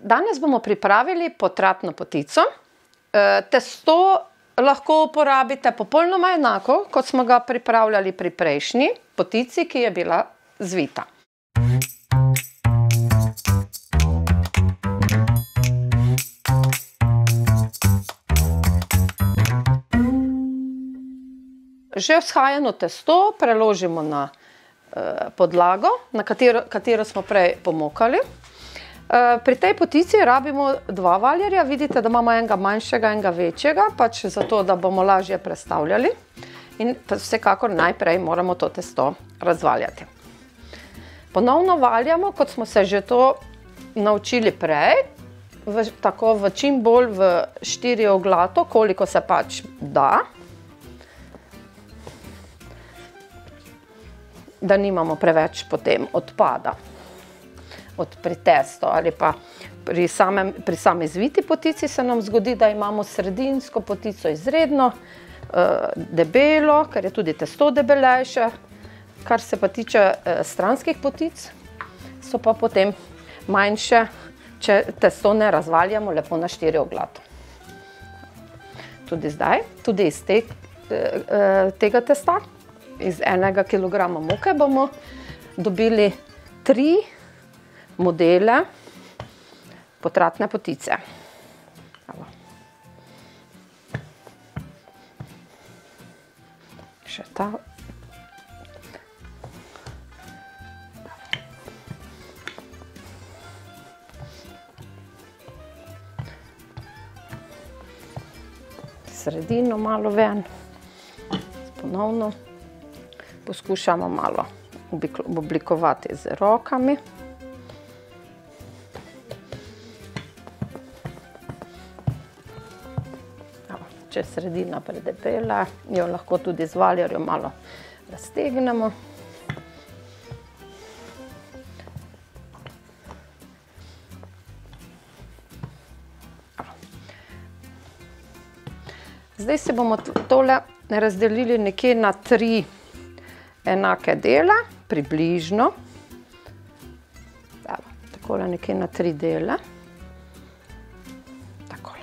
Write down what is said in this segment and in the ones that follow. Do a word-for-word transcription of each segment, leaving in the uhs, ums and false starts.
Danes bomo pripravili potratno potico. Testo lahko uporabite popolnoma enako, kot smo ga pripravljali pri prejšnji potici, ki je bila zvita. Že vzhajano testo preložimo na podlago, na katero, katero smo prej pomokali. Pri tej potici rabimo dva valjarja, vidite, da imamo enega manjšega, enega večjega, pač zato, da bomo lažje prestavljali. In vsekakor najprej moramo to testo razvaljati. Ponovno valjamo, kot smo se že to naučili prej, v, tako v čim bolj v štiri oglato, koliko se pač da. Da nimamo preveč potem odpada od pri testo ali pa pri, samem, pri sami zviti potici se nam zgodi, da imamo sredinsko potico izredno uh, debelo, ker je tudi testo debelejše. Kar se pa tiče uh, stranskih potic, so pa potem manjše, če testo ne razvaljamo lepo na štiri oglato. Tudi zdaj, tudi iz te, uh, tega testa, iz enega kilograma moke bomo dobili tri modele potratne potice. Evo. Še ta. Sredino malo ven. Ponovno. Poskušamo malo oblikovati z rokami. Če je sredina predebela, jo lahko tudi z valjarjem malo raztegnemo. Zdaj se bomo tole razdelili nekje na tri enake dele, približno. Takole nekje na tri dele. Takole.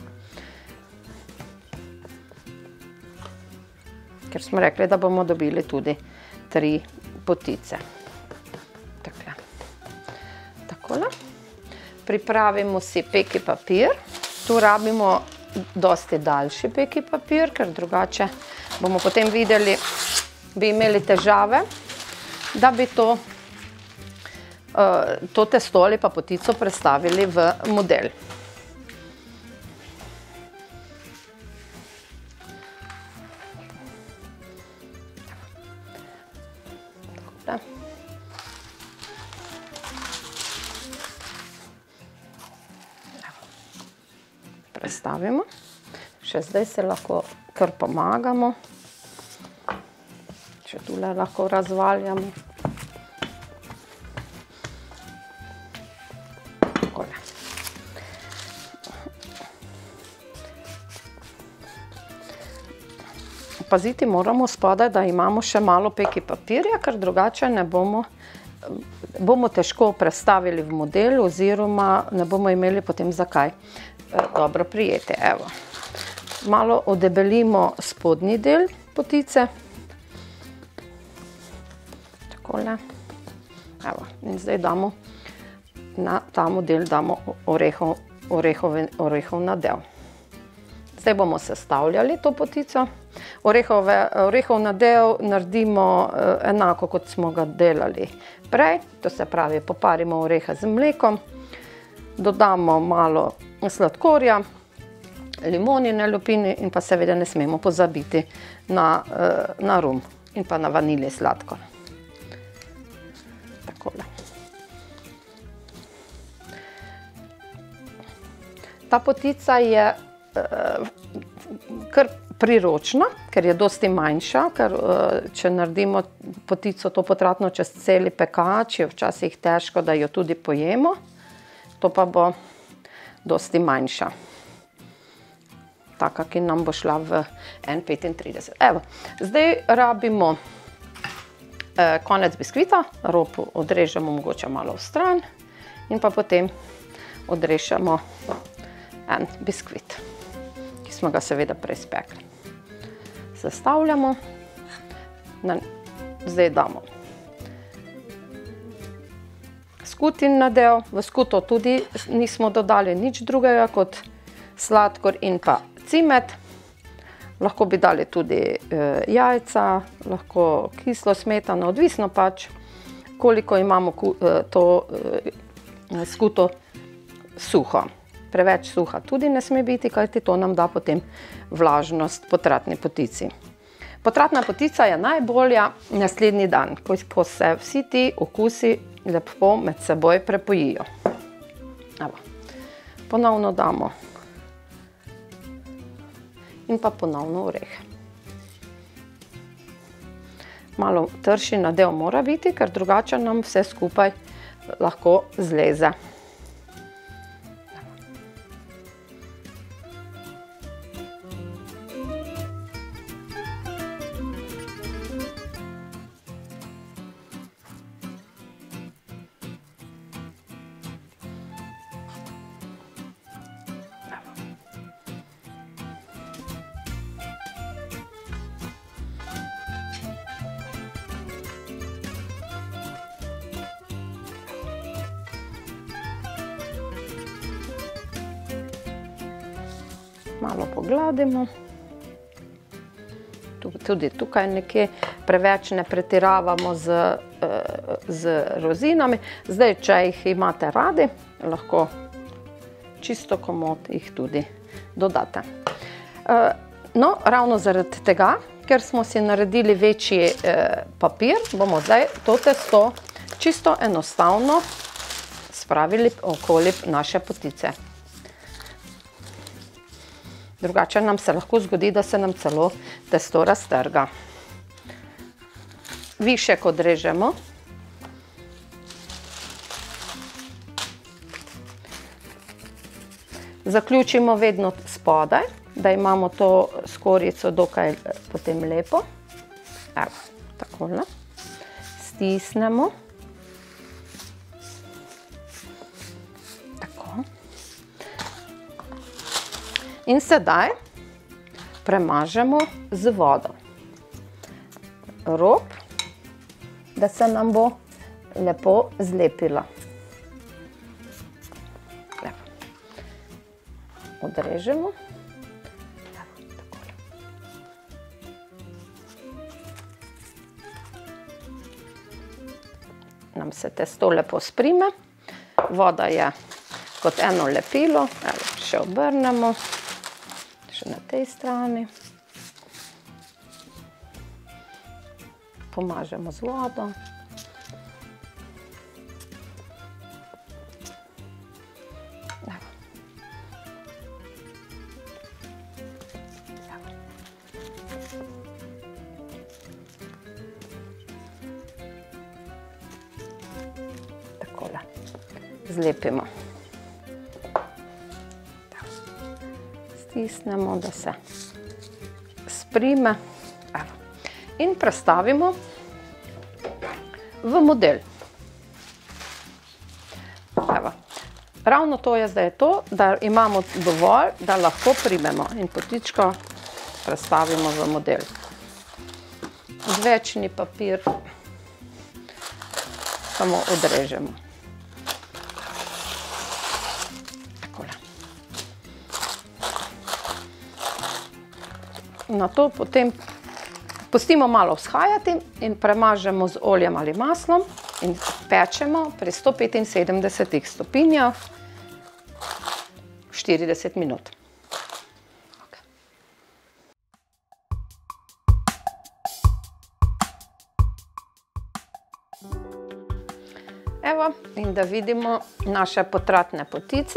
Ker smo rekli, da bomo dobili tudi tri potice. Takole. Takole. Pripravimo si peki papir. Tu rabimo dosti daljši peki papir, ker drugače bomo potem videli, bi imeli težave, da bi to, to testo ali pa potico prestavili v model. Prestavimo. Še zdaj se lahko kar pomagamo. Še tule lahko razvaljamo. Takole. Paziti moramo spodaj, da imamo še malo peki papirja, ker drugače ne bomo, bomo težko prestavili v model oziroma ne bomo imeli potem zakaj dobro prijeti. Evo. Malo odebelimo spodnji del potice. Takole. Evo. In zdaj damo na ta model damo orehov, orehov, orehov nadev. Zdaj bomo sestavljali to potico. Orehove, orehov nadev naredimo enako, kot smo ga delali prej. To se pravi, poparimo orehe z mlekom, dodamo malo sladkorja, limonine lupine in pa seveda ne smemo pozabiti na, na rum in pa na vanilje sladkor. Takole. Ta potica je kar priročna, ker je dosti manjša, ker če naredimo potico to potratno čez celi pekač, je včasih težko, da jo tudi pojemo. To pa bo dosti manjša. Taka, ki nam bo šla v en petintrideset. Evo, zdaj rabimo eh, konec biskvita, rob odrežemo mogoče malo v stran in pa potem odrešemo en biskvit, ki smo ga seveda prej spekli. Sestavljamo, zdaj damo skutin nadev, v skuto tudi nismo dodali nič drugega kot sladkor in pa cimet. Lahko bi dali tudi jajca, lahko kislo smetano, odvisno pač, koliko imamo to skuto suho. Preveč suha tudi ne sme biti, kajti to nam da potem vlažnost potratni potici. Potratna potica je najbolja naslednji dan, ko se vsi ti okusi lepo med seboj prepojijo. Evo, ponovno damo in pa ponovno oreh. Malo trši nadev mora biti, ker drugače nam vse skupaj lahko zleze. Malo pogladimo, tudi tukaj nekje preveč ne pretiravamo z, z rozinami. Zdaj, če jih imate radi, lahko čisto komot jih tudi dodate. No, ravno zaradi tega, ker smo si naredili večji papir, bomo zdaj to testo čisto enostavno spravili okoli naše potice. Drugače nam se lahko zgodi, da se nam celo testo raztrga. Višek odrežemo. Zaključimo vedno spodaj, da imamo to skorjico dokaj potem lepo. Evo, takole. Stisnemo. In sedaj premažemo z vodo rob, da se nam bo lepo zlepila. Odrežemo. Nam se testo lepo sprime. Voda je kot eno lepilo. Evo, še obrnemo. Še na tej strani. Pomažemo z vodo. Takole. Zlepimo. Stisnemo, da se sprime. Evo. In prestavimo v model. Evo. Ravno to je zdaj to, da imamo dovolj, da lahko primemo in potičko prestavimo v model. Odvečni papir samo odrežemo. Na to potem pustimo malo vzhajati in premažemo z oljem ali maslom in pečemo pri sto petinsedemdesetih stopinjah štirideset minut. Evo, in da vidimo naše potratne potice.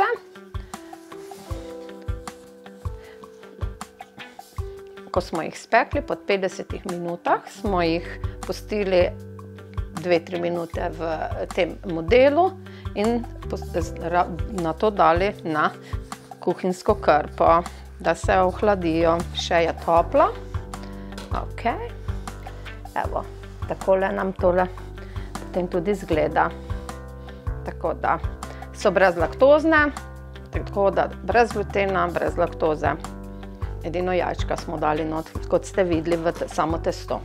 Ko smo jih spekli, po petdesetih minutah, smo jih pustili dve tri minute v tem modelu in na to dali na kuhinjsko krpo, da se ohladijo. Še je toplo. Ok. Evo, takole nam tole potem tudi izgleda. Tako da so brezlaktozne, tako da brez glutena, brez laktoze. Edino jajčka smo dali not, kot ste videli v samo testo.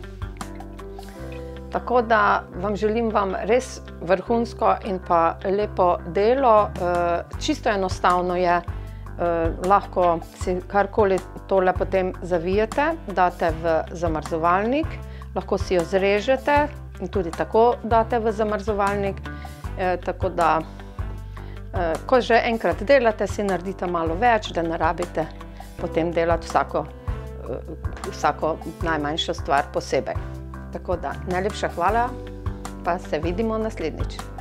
Tako da vam želim vam res vrhunsko in pa lepo delo. Čisto enostavno je, lahko si karkoli tole potem zavijete, date v zamrzovalnik, lahko si jo zrežete in tudi tako date v zamrzovalnik. Tako da, ko že enkrat delate, si naredite malo več, da ne rabite potem delati vsako, vsako najmanjšo stvar posebej. Tako da, najlepša hvala, pa se vidimo naslednjič.